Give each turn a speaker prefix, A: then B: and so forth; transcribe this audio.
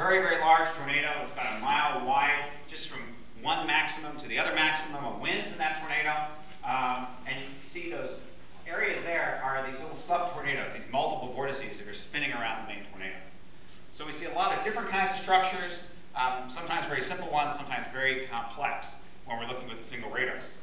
A: very, very large tornado. It's about a mile wide, just from one maximum to the other maximum of winds in that tornado. And you can see those areas there are these little sub-tornadoes, these multiple vortices that are spinning around the main tornado. So we see a lot of different kinds of structures, sometimes very simple ones, sometimes very complex when we're looking with single radars.